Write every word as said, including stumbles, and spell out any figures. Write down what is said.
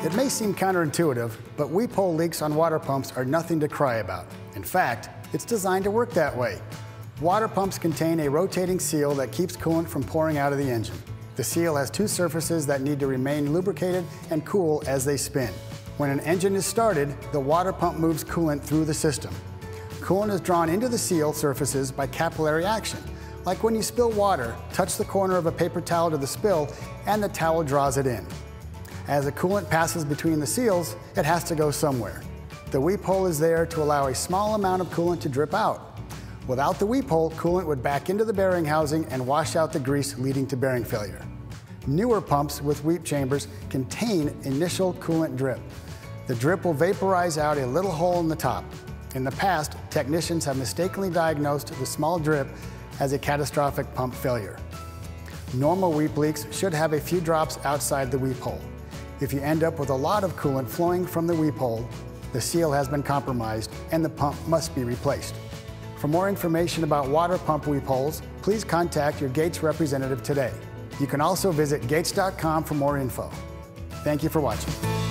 It may seem counterintuitive, but weep hole leaks on water pumps are nothing to cry about. In fact, it's designed to work that way. Water pumps contain a rotating seal that keeps coolant from pouring out of the engine. The seal has two surfaces that need to remain lubricated and cool as they spin. When an engine is started, the water pump moves coolant through the system. Coolant is drawn into the seal surfaces by capillary action. Like when you spill water, touch the corner of a paper towel to the spill, and the towel draws it in. As the coolant passes between the seals, it has to go somewhere. The weep hole is there to allow a small amount of coolant to drip out. Without the weep hole, coolant would back into the bearing housing and wash out the grease, leading to bearing failure. Newer pumps with weep chambers contain initial coolant drip. The drip will vaporize out a little hole in the top. In the past, technicians have mistakenly diagnosed the small drip as a catastrophic pump failure. Normal weep leaks should have a few drops outside the weep hole. If you end up with a lot of coolant flowing from the weep hole, the seal has been compromised and the pump must be replaced. For more information about water pump weep holes, please contact your Gates representative today. You can also visit gates dot com for more info. Thank you for watching.